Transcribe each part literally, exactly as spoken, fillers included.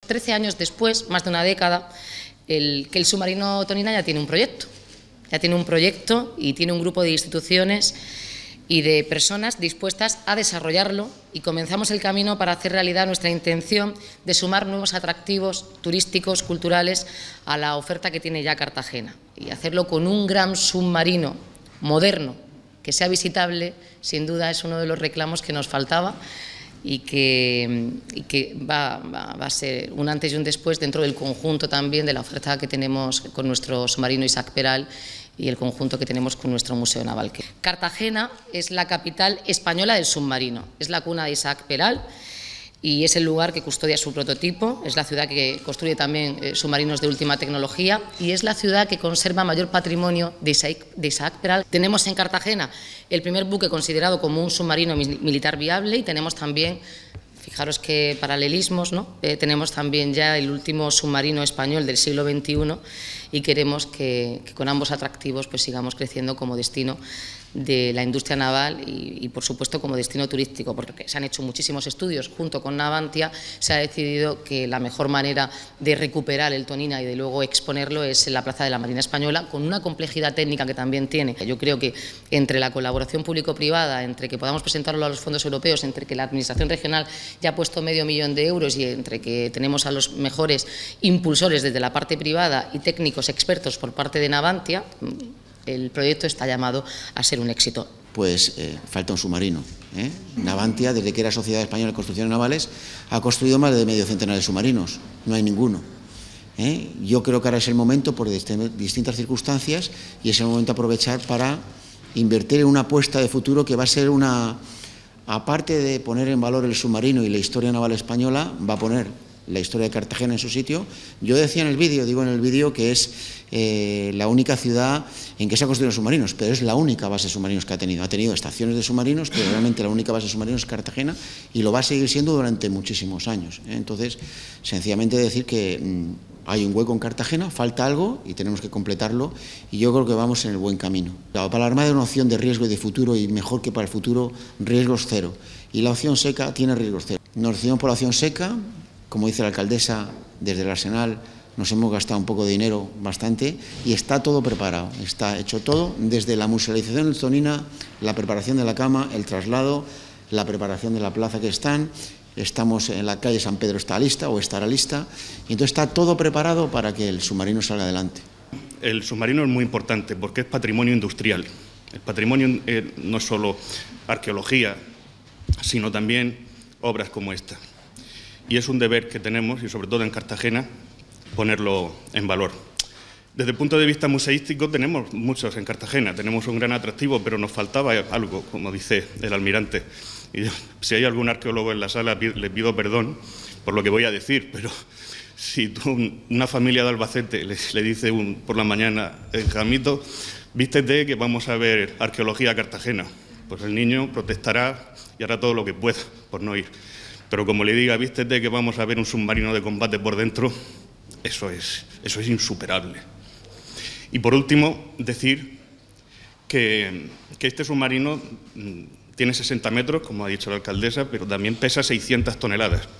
trece años después, más de una década, el, que el submarino Tonina ya tiene un proyecto. Ya tiene un proyecto y tiene un grupo de instituciones y de personas dispuestas a desarrollarlo, y comenzamos el camino para hacer realidad nuestra intención de sumar nuevos atractivos turísticos, culturales a la oferta que tiene ya Cartagena, y hacerlo con un gran submarino moderno que sea visitable. Sin duda es uno de los reclamos que nos faltaba y que, y que va, va, va a ser un antes y un después dentro del conjunto también de la oferta que tenemos con nuestro submarino Isaac Peral y el conjunto que tenemos con nuestro Museo Naval. Cartagena es la capital española del submarino, es la cuna de Isaac Peral y es el lugar que custodia su prototipo, es la ciudad que construye también eh, submarinos de última tecnología y es la ciudad que conserva mayor patrimonio de Isaac, de Isaac Peral. Tenemos en Cartagena el primer buque considerado como un submarino militar viable y tenemos también, fijaros qué paralelismos, ¿no? Eh, tenemos también ya el último submarino español del siglo veintiuno y queremos que, que con ambos atractivos pues sigamos creciendo como destino de la industria naval y, y por supuesto como destino turístico, porque se han hecho muchísimos estudios junto con Navantia. Se ha decidido que la mejor manera de recuperar el Tonina y de luego exponerlo es en la Plaza de la Marina Española, con una complejidad técnica que también tiene. Yo creo que entre la colaboración público-privada, entre que podamos presentarlo a los fondos europeos, entre que la Administración regional ya ha puesto medio millón de euros y entre que tenemos a los mejores impulsores desde la parte privada y técnicos expertos por parte de Navantia, el proyecto está llamado a ser un éxito. Pues eh, falta un submarino. ¿eh? Navantia, desde que era Sociedad Española de Construcciones Navales, ha construido más de medio centenar de submarinos. No hay ninguno. ¿eh? Yo creo que ahora es el momento, por distintas circunstancias, y es el momento de aprovechar para invertir en una apuesta de futuro que va a ser una... Aparte de poner en valor el submarino y la historia naval española, va a poner la historia de Cartagena en su sitio. Yo decía en el vídeo, digo en el vídeo que es eh, la única ciudad en que se ha construido submarinos, pero es la única base de submarinos que ha tenido. Ha tenido estaciones de submarinos, pero realmente la única base de submarinos es Cartagena y lo va a seguir siendo durante muchísimos años. ¿eh? Entonces, sencillamente decir que mmm, hay un hueco en Cartagena, falta algo y tenemos que completarlo y yo creo que vamos en el buen camino. Para la Armada hay una opción de riesgo y de futuro y mejor que para el futuro, riesgos cero. Y la opción seca tiene riesgos cero. Nos decidimos por la opción seca. Como dice la alcaldesa, desde el Arsenal nos hemos gastado un poco de dinero, bastante, y está todo preparado, está hecho todo, desde la musealización del Tonina, la preparación de la cama, el traslado, la preparación de la plaza que están, estamos en la calle San Pedro, está lista o estará lista, y entonces está todo preparado para que el submarino salga adelante. El submarino es muy importante porque es patrimonio industrial. El patrimonio eh, no es solo arqueología, sino también obras como esta. Y es un deber que tenemos, y sobre todo en Cartagena, ponerlo en valor. Desde el punto de vista museístico tenemos muchos en Cartagena, tenemos un gran atractivo, pero nos faltaba algo, como dice el almirante. Y yo, si hay algún arqueólogo en la sala, le pido perdón por lo que voy a decir, pero si tú, una familia de Albacete le, le dice un, por la mañana, Jamito, vístete que vamos a ver arqueología a Cartagena, pues el niño protestará y hará todo lo que pueda por no ir. Pero como le diga, vístete que vamos a ver un submarino de combate por dentro, eso es, eso es insuperable. Y por último, decir que, que este submarino tiene sesenta metros, como ha dicho la alcaldesa, pero también pesa seiscientas toneladas.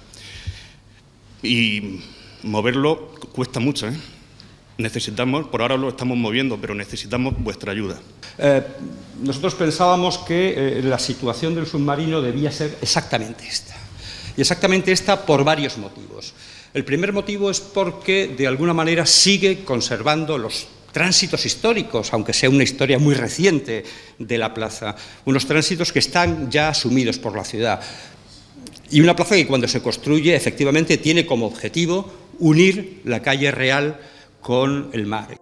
Y moverlo cuesta mucho, ¿eh? Necesitamos, por ahora lo estamos moviendo, pero necesitamos vuestra ayuda. Eh, nosotros pensábamos que eh, la situación del submarino debía ser exactamente esta. Y exactamente esta por varios motivos. El primer motivo es porque, de alguna manera, sigue conservando los tránsitos históricos, aunque sea una historia muy reciente de la plaza, unos tránsitos que están ya asumidos por la ciudad. Y una plaza que cuando se construye, efectivamente, tiene como objetivo unir la calle real con el mar.